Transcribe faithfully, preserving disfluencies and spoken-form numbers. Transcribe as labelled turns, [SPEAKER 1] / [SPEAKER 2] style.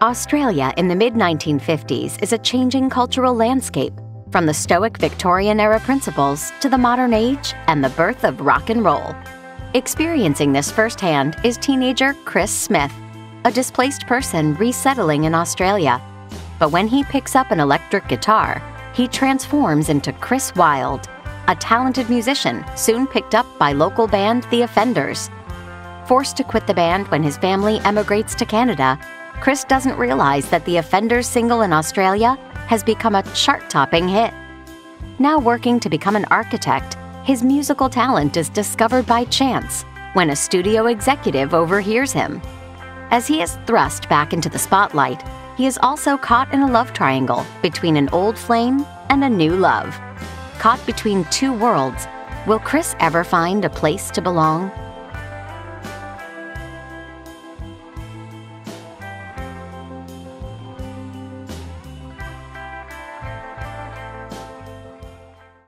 [SPEAKER 1] Australia in the mid nineteen fifties is a changing cultural landscape, from the stoic Victorian-era principles to the modern age and the birth of rock and roll. Experiencing this firsthand is teenager Chris Smith, a displaced person resettling in Australia. But when he picks up an electric guitar, he transforms into Chris Wilde, a talented musician soon picked up by local band The Offenders. Forced to quit the band when his family emigrates to Canada, Chris doesn't realize that The Offenders single in Australia has become a chart-topping hit. Now working to become an architect, his musical talent is discovered by chance when a studio executive overhears him. As he is thrust back into the spotlight, he is also caught in a love triangle between an old flame and a new love. Caught between two worlds, will Chris ever find a place to belong?